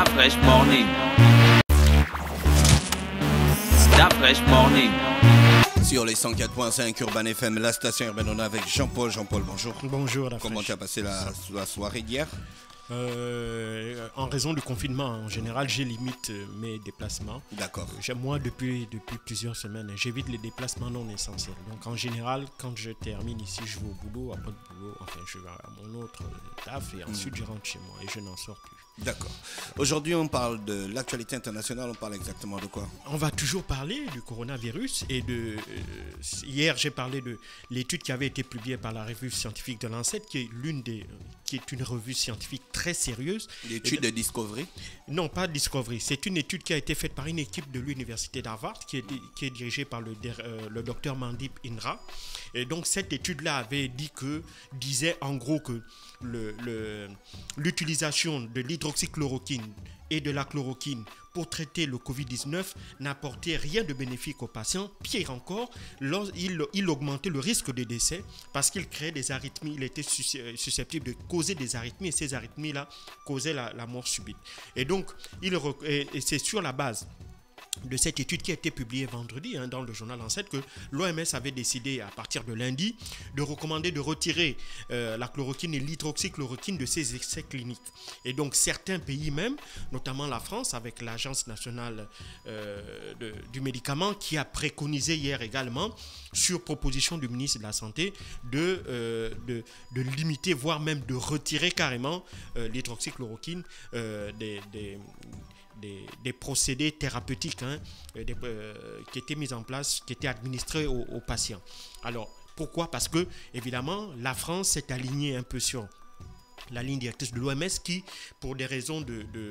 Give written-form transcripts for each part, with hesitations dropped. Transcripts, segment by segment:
Stop Fresh Morning. Stop Fresh Morning. Sur les 104.5 Urban FM, la station urbaine, on est avec Jean-Paul. Jean-Paul, bonjour. Bonjour. Comment tu as passé la soirée d'hier? En raison du confinement, en général, je limite mes déplacements. D'accord. Moi, depuis plusieurs semaines, j'évite les déplacements non essentiels. Donc, en général, quand je termine ici, je vais au boulot. Après le boulot, enfin, je vais à mon autre taf et ensuite, je rentre chez moi et je n'en sors plus. D'accord. Aujourd'hui, on parle de l'actualité internationale. On parle exactement de quoi? On va toujours parler du coronavirus et hier, j'ai parlé de l'étude qui avait été publiée par la revue scientifique de Lancet, qui est une revue scientifique très sérieuse. L'étude de Discovery? Non, pas Discovery. C'est une étude qui a été faite par une équipe de l'université d'Harvard qui est dirigée par le docteur Mandip Indra. Et donc, cette étude-là disait en gros que l'utilisation de l'hydroxychloroquine et de la chloroquine pour traiter le Covid-19 n'apportait rien de bénéfique aux patients. Pire encore, il augmentait le risque de décès parce qu'il créait des arythmies. Il était susceptible de causer des arythmies et ces arythmies-là causaient la mort subite. Et donc, c'est sur la base de cette étude qui a été publiée vendredi dans le journal Lancet que l'OMS avait décidé à partir de lundi de recommander de retirer la chloroquine et l'hydroxychloroquine de ses essais cliniques. Et donc certains pays même, notamment la France avec l'Agence nationale du médicament qui a préconisé hier également sur proposition du ministre de la Santé de limiter voire même de retirer carrément l'hydroxychloroquine des procédés thérapeutiques qui étaient mis en place, qui étaient administrés aux patients. Alors, pourquoi? Parce que, évidemment, la France s'est alignée un peu sur la ligne directrice de l'OMS qui, pour des raisons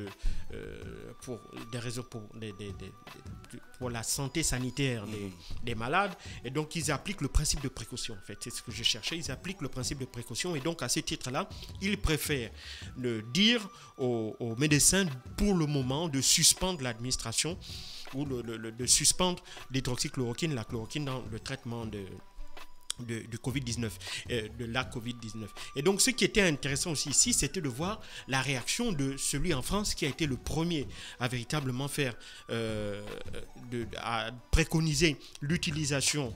pour la santé sanitaire des malades, et donc ils appliquent le principe de précaution. En fait, c'est ce que je cherchais. Ils appliquent le principe de précaution et donc à ce titre-là, ils préfèrent dire aux médecins pour le moment de suspendre l'administration ou de suspendre l'hydroxychloroquine, la chloroquine dans le traitement du Covid-19, de la Covid-19. Et donc, ce qui était intéressant aussi ici, c'était de voir la réaction de celui en France qui a été le premier à véritablement à préconiser l'utilisation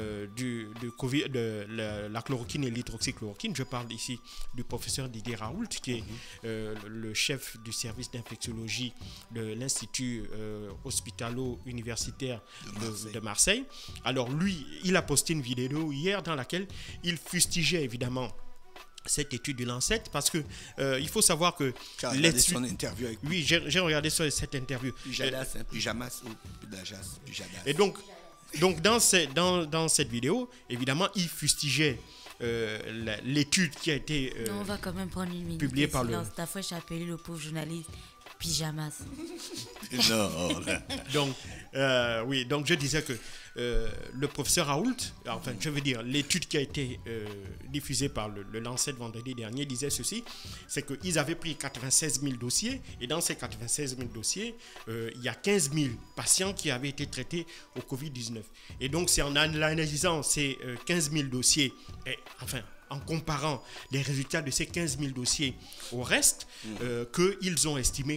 de la chloroquine et l'hydroxychloroquine. Je parle ici du professeur Didier Raoult, qui est le chef du service d'infectiologie de l'Institut hospitalo-universitaire de Marseille. Alors, lui, il a posté une vidéo hier dans laquelle il fustigeait évidemment cette étude du Lancet parce que il faut savoir que son interview avec oui, j'ai regardé cette interview. Pyjamas. Et donc dans cette vidéo, évidemment, il fustigeait l'étude qui a été on va quand même prendre une minute publiée par le. Ta fois, j'ai appelé le pauvre journaliste pyjamas. Non. Donc, oui, donc je disais que le professeur Raoult, enfin, je veux dire, l'étude qui a été diffusée par le Lancet vendredi dernier disait ceci, c'est qu'ils avaient pris 96 000 dossiers et dans ces 96 000 dossiers, il y a 15 000 patients qui avaient été traités au Covid-19. Et donc, c'est en analysant ces 15 000 dossiers, en comparant les résultats de ces 15 000 dossiers au reste, qu'ils ont estimé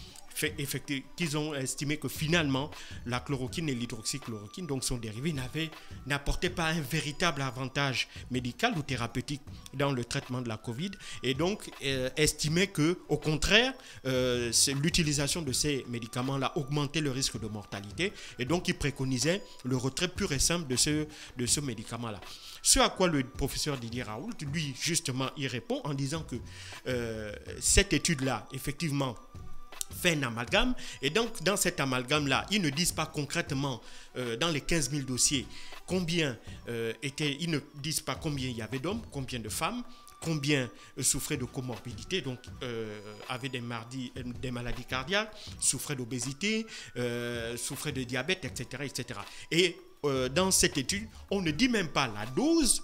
que finalement la chloroquine et l'hydroxychloroquine, donc son dérivé, n'apportaient pas un véritable avantage médical ou thérapeutique dans le traitement de la Covid et donc estimaient que au contraire l'utilisation de ces médicaments-là augmentait le risque de mortalité et donc ils préconisaient le retrait pur et simple de ce médicament-là. Ce à quoi le professeur Didier Raoult, lui, justement, il répond en disant que cette étude-là, effectivement, fait un amalgame. Et donc, dans cet amalgame-là, ils ne disent pas concrètement, dans les 15 000 dossiers, ils ne disent pas combien il y avait d'hommes, combien de femmes, combien souffraient de comorbidité, donc avaient des maladies cardiaques, souffraient d'obésité, souffraient de diabète, etc. etc. Et dans cette étude, on ne dit même pas la dose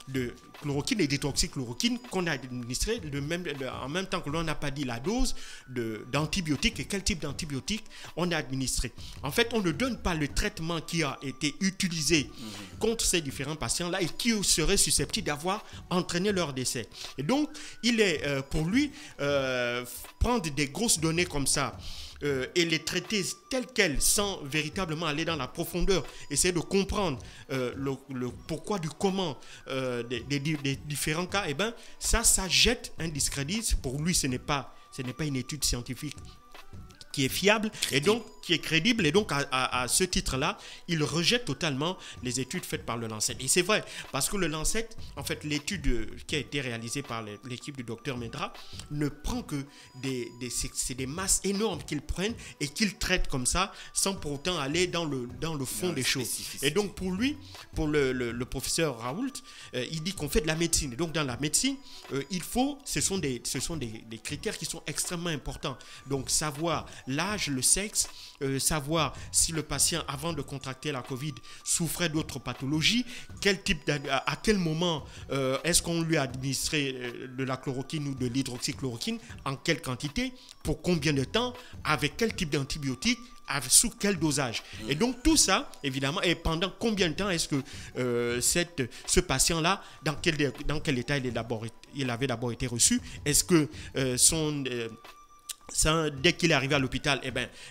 de chloroquine et d'hydroxychloroquine qu'on a administré en même temps que l'on n'a pas dit la dose d'antibiotiques et quel type d'antibiotiques on a administré. En fait, on ne donne pas le traitement qui a été utilisé contre ces différents patients-là et qui serait susceptible d'avoir entraîné leur décès. Et donc, il est pour lui prendre des grosses données comme ça et les traiter telles quelles sans véritablement aller dans la profondeur, essayer de comprendre le pourquoi du comment des différents cas, et ben ça jette un discrédit. Pour lui, ce n'est pas une étude scientifique qui est fiable et donc qui est crédible, et donc à ce titre-là, il rejette totalement les études faites par le Lancet. Et c'est vrai, parce que le Lancet, en fait, l'étude qui a été réalisée par l'équipe du docteur Medra ne prend que c'est des masses énormes qu'ils prennent et qu'ils traitent comme ça, sans pour autant aller dans le fond des choses. Et donc pour lui, pour le professeur Raoult, il dit qu'on fait de la médecine. Et donc dans la médecine, ce sont des critères qui sont extrêmement importants. Donc savoir l'âge, le sexe, savoir si le patient, avant de contracter la Covid, souffrait d'autres pathologies, à quel moment est-ce qu'on lui a administré de la chloroquine ou de l'hydroxychloroquine, en quelle quantité, pour combien de temps, avec quel type d'antibiotique, sous quel dosage. Et donc tout ça, évidemment, et pendant combien de temps est-ce que ce patient-là, dans quel état il avait d'abord été reçu, est-ce que dès qu'il est arrivé à l'hôpital,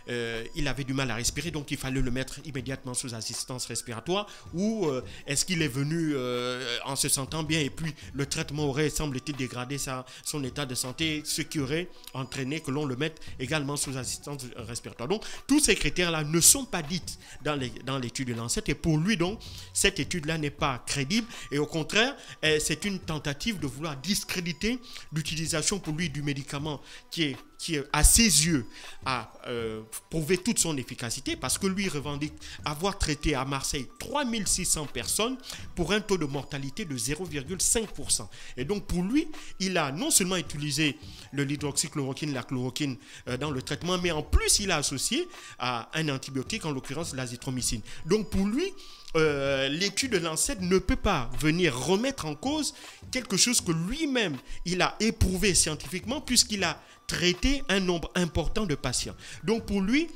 il avait du mal à respirer, donc il fallait le mettre immédiatement sous assistance respiratoire, ou est-ce qu'il est venu en se sentant bien et puis le traitement aurait, semble-t-il, dégradé son état de santé, ce qui aurait entraîné que l'on le mette également sous assistance respiratoire. Donc tous ces critères-là ne sont pas dits dans l'étude de Lancet, et pour lui donc cette étude-là n'est pas crédible, et au contraire c'est une tentative de vouloir discréditer l'utilisation pour lui du médicament qui à ses yeux a prouvé toute son efficacité, parce que lui revendique avoir traité à Marseille 3600 personnes pour un taux de mortalité de 0,5%. Et donc pour lui, il a non seulement utilisé l'hydroxychloroquine, la chloroquine dans le traitement, mais en plus il a associé à un antibiotique, en l'occurrence l'azithromycine. Donc pour lui, l'étude de Lancet ne peut pas venir remettre en cause quelque chose que lui-même il a éprouvé scientifiquement, puisqu'il a traité un nombre important de patients. Donc pour lui,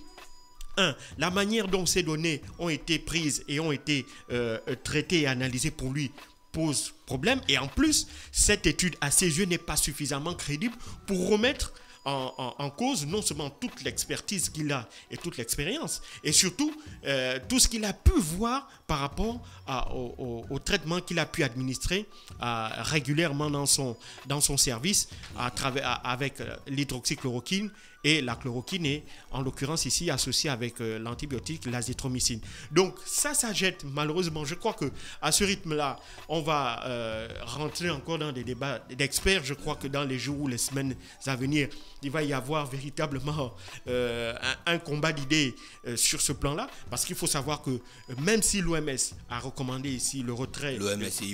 la manière dont ces données ont été prises et ont été traitées et analysées pour lui pose problème, et en plus cette étude à ses yeux n'est pas suffisamment crédible pour remettre en cause non seulement toute l'expertise qu'il a et toute l'expérience, et surtout tout ce qu'il a pu voir par rapport au traitement qu'il a pu administrer régulièrement dans son service avec l'hydroxychloroquine et la chloroquine, et en l'occurrence ici associée avec l'antibiotique, l'azithromycine. Donc ça jette malheureusement, je crois que à ce rythme-là, on va rentrer encore dans des débats d'experts. Je crois que dans les jours ou les semaines à venir, il va y avoir véritablement un combat d'idées sur ce plan-là, parce qu'il faut savoir que même si l'OMS a recommandé ici le retrait... L'OMS, ils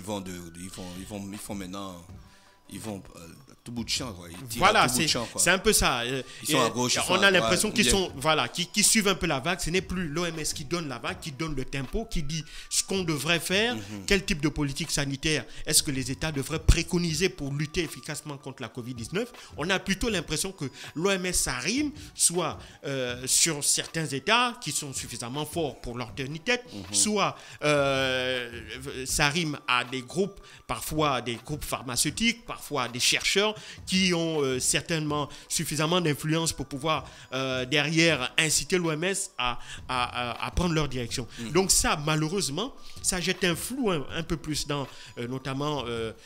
font maintenant... Ils vont tout bout de champ, quoi. Voilà, c'est un peu ça. Ils sont à gauche, on a l'impression qu'ils suivent un peu la vague. Ce n'est plus l'OMS qui donne la vague, qui donne le tempo, qui dit ce qu'on devrait faire, quel type de politique sanitaire est-ce que les États devraient préconiser pour lutter efficacement contre la Covid-19. On a plutôt l'impression que l'OMS s'arrime soit sur certains États qui sont suffisamment forts pour leur tenir tête, soit s'arrime à des groupes, parfois des groupes pharmaceutiques, parfois des chercheurs qui ont certainement suffisamment d'influence pour pouvoir derrière inciter l'OMS à prendre leur direction. Donc ça, malheureusement, ça jette un flou un peu plus dans notamment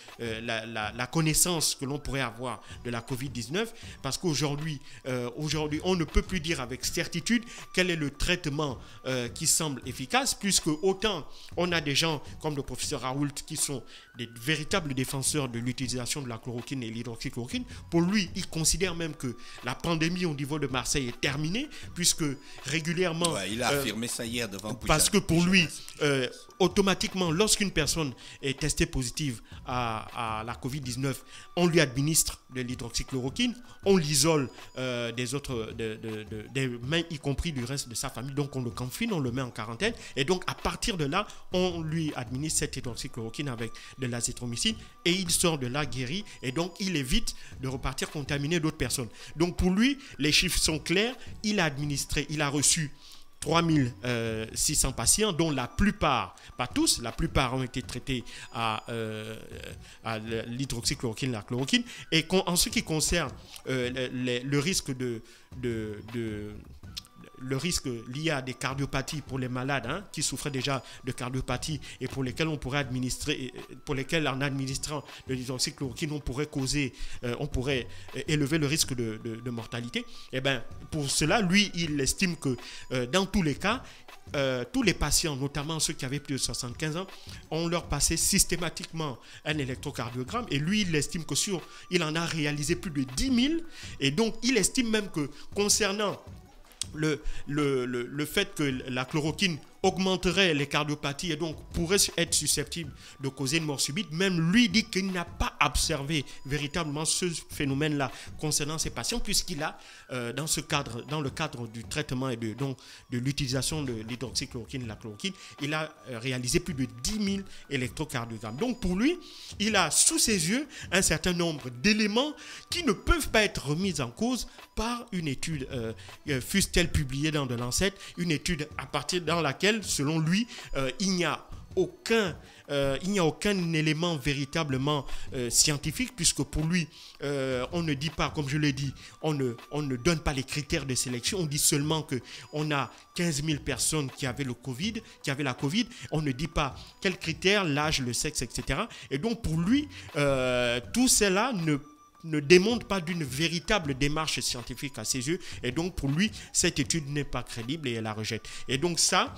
la connaissance que l'on pourrait avoir de la Covid-19, parce qu'aujourd'hui, on ne peut plus dire avec certitude quel est le traitement qui semble efficace, puisque autant on a des gens comme le professeur Raoult qui sont des véritables défenseurs de l'utilisation de la chloroquine et l'hydroxychloroquine. Pour lui, il considère même que la pandémie au niveau de Marseille est terminée, puisque régulièrement... Ouais, il a affirmé ça hier devant Pouchard. Parce que pour lui, automatiquement, lorsqu'une personne est testée positive à la Covid-19, on lui administre de l'hydroxychloroquine, on l'isole des mains, y compris du reste de sa famille, donc on le confine, on le met en quarantaine, et donc à partir de là, on lui administre cette hydroxychloroquine avec de l'azithromycine et il sort de là guéri et donc il évite de repartir contaminer d'autres personnes. Donc pour lui, les chiffres sont clairs. Il a reçu 3600 patients, dont la plupart, pas tous, la plupart ont été traités à l'hydroxychloroquine, la chloroquine. Et en ce qui concerne le risque le risque lié à des cardiopathies pour les malades qui souffraient déjà de cardiopathie et pour lesquels on pourrait administrer, pour lesquels en administrant de l'hydroxychloroquine on pourrait élever le risque de mortalité. Et bien pour cela, lui, il estime que dans tous les cas, tous les patients, notamment ceux qui avaient plus de 75 ans, on leur passait systématiquement un électrocardiogramme et lui, il estime que il en a réalisé plus de 10 000 et donc il estime même que concernant le fait que la chloroquine augmenterait les cardiopathies et donc pourrait être susceptible de causer une mort subite. Même lui dit qu'il n'a pas observé véritablement ce phénomène-là concernant ces patients puisqu'il a, dans le cadre du traitement et de l'utilisation de l'hydroxychloroquine et la chloroquine, il a réalisé plus de 10 000 électrocardiogrammes. Donc pour lui, il a sous ses yeux un certain nombre d'éléments qui ne peuvent pas être remis en cause par une étude, fût-elle publiée dans The Lancet, une étude à partir dans laquelle selon lui, il n'y a aucun élément véritablement scientifique puisque pour lui, on ne dit pas, comme je l'ai dit, on ne donne pas les critères de sélection, on dit seulement qu'on a 15 000 personnes qui avaient la Covid, on ne dit pas quels critères, l'âge, le sexe, etc. Et donc pour lui, tout cela ne démontre pas d'une véritable démarche scientifique à ses yeux et donc pour lui cette étude n'est pas crédible et elle la rejette. Et donc ça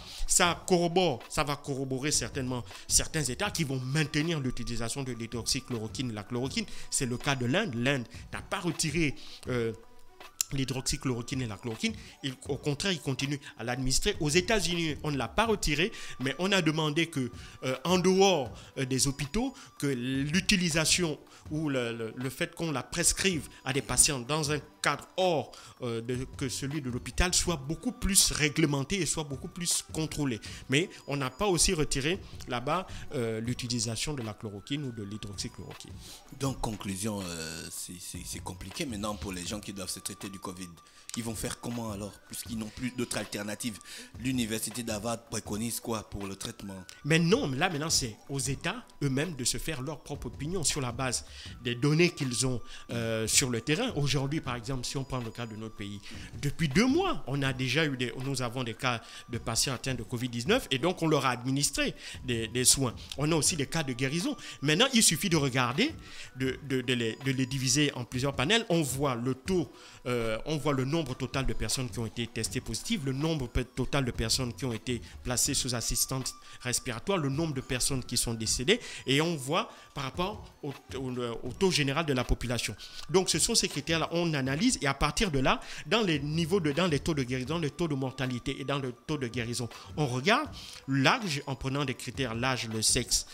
va corroborer certainement certains États qui vont maintenir l'utilisation de l'hydroxychloroquine et la chloroquine. C'est le cas de l'Inde. L'Inde n'a pas retiré l'hydroxychloroquine et la chloroquine, au contraire, il continue à l'administrer. Aux États-Unis, on ne l'a pas retiré, mais on a demandé que, en dehors des hôpitaux, que l'utilisation ou le fait qu'on la prescrive à des patients dans un cadre hors que celui de l'hôpital soit beaucoup plus réglementé et soit beaucoup plus contrôlé. Mais on n'a pas aussi retiré là-bas l'utilisation de la chloroquine ou de l'hydroxychloroquine. Donc, conclusion, c'est compliqué maintenant pour les gens qui doivent se traiter du Covid. Ils vont faire comment alors, puisqu'ils n'ont plus d'autres alternatives? L'université d'Harvard préconise quoi pour le traitement? Mais non, là maintenant c'est aux États eux-mêmes de se faire leur propre opinion sur la base des données qu'ils ont sur le terrain. Aujourd'hui, par exemple, si on prend le cas de notre pays, depuis 2 mois, nous avons des cas de patients atteints de Covid-19 et donc on leur a administré des soins. On a aussi des cas de guérison. Maintenant, il suffit de regarder, de les diviser en plusieurs panels. On voit le taux, on voit le nombre total de personnes qui ont été testées positives, le nombre total de personnes qui ont été placées sous assistance respiratoire, le nombre de personnes qui sont décédées et on voit par rapport au taux général de la population. Donc ce sont ces critères-là, on analyse et à partir de là, dans les taux de guérison, les taux de mortalité et dans le taux de guérison, on regarde l'âge en prenant des critères, l'âge, le sexe,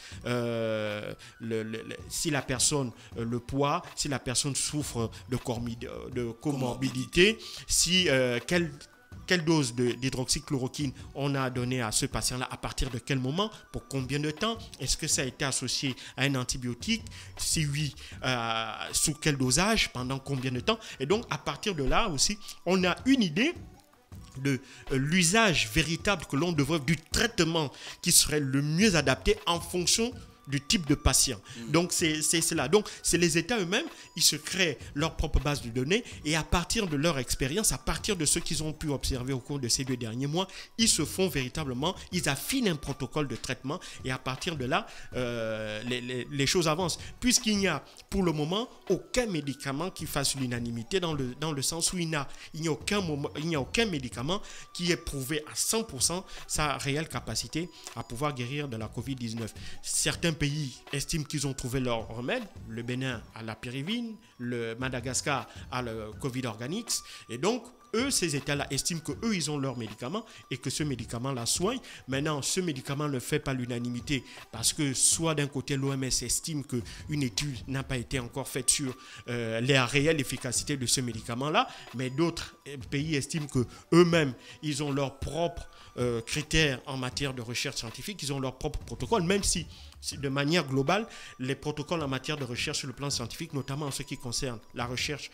si la personne, le poids, si la personne souffre de comorbidité, si quelle dose d'hydroxychloroquine on a donné à ce patient-là, à partir de quel moment, pour combien de temps, est-ce que ça a été associé à un antibiotique, si oui, sous quel dosage, pendant combien de temps. Et donc à partir de là aussi, on a une idée de l'usage véritable que l'on devrait, du traitement qui serait le mieux adapté en fonction du type de patient. Donc c'est cela. Donc c'est les États eux-mêmes, ils se créent leur propre base de données et à partir de leur expérience, à partir de ce qu'ils ont pu observer au cours de ces 2 derniers mois, ils se font véritablement, ils affinent un protocole de traitement et à partir de là, les choses avancent. Puisqu'il n'y a pour le moment aucun médicament qui fasse l'unanimité dans le sens où il n'y a aucun médicament qui ait prouvé à 100% sa réelle capacité à pouvoir guérir de la COVID-19. Certains pays estiment qu'ils ont trouvé leur remède. Le Bénin a la pyrévine, le Madagascar a le Covid Organics. Et donc, ces États-là estiment qu'eux, ils ont leur médicament et que ce médicament-là soigne. Maintenant, ce médicament ne fait pas l'unanimité parce que soit d'un côté, l'OMS estime qu'une étude n'a pas été encore faite sur la réelle efficacité de ce médicament-là, mais d'autres pays estiment qu'eux-mêmes, ils ont leurs propres critères en matière de recherche scientifique, ils ont leur propre protocole, même si de manière globale, les protocoles en matière de recherche sur le plan scientifique, notamment en ce qui concerne la recherche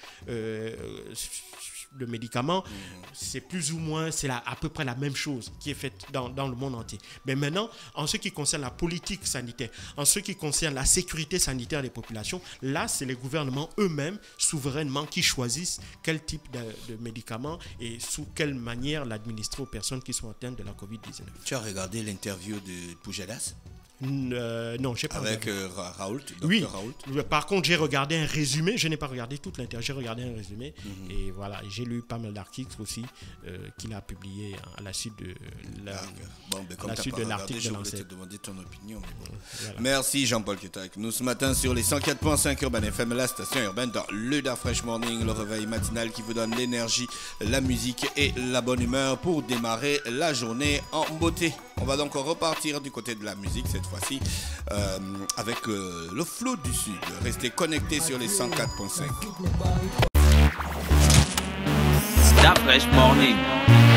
de médicaments, c'est plus ou moins, à peu près la même chose qui est faite dans le monde entier. Mais maintenant, en ce qui concerne la politique sanitaire, en ce qui concerne la sécurité sanitaire des populations, là, c'est les gouvernements eux-mêmes, souverainement, qui choisissent quel type de médicaments et sous quelle manière l'administrer aux personnes qui sont atteintes de la COVID-19. Tu as regardé l'interview de Pujadas non, je n'ai pas avec regardé. Raoult, Oui, Dr Raoult. par contre, j'ai regardé un résumé. Je n'ai pas regardé toute l'interview, j'ai regardé un résumé. Et voilà, j'ai lu pas mal d'articles aussi qu'il a publié à la suite de l'article de je voulais Lancet. te demander ton opinion. Mais bon. Voilà. Merci Jean-Paul qui est avec nous ce matin sur les 104.5 Urban FM, la station urbaine dans le Da Fresh Morning, le réveil matinal qui vous donne l'énergie, la musique et la bonne humeur pour démarrer la journée en beauté. On va donc repartir du côté de la musique cette fois-ci avec le flow du Sud. Restez connectés sur les 104.5. Da Fresh Morning.